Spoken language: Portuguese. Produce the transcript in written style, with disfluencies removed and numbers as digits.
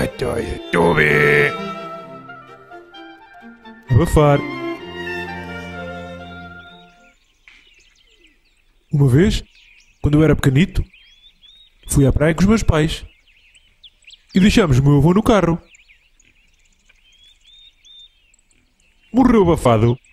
Estou bem. Abafar. Uma vez, quando eu era pequenito, fui à praia com os meus pais e deixámos o meu avô no carro. Morreu abafado.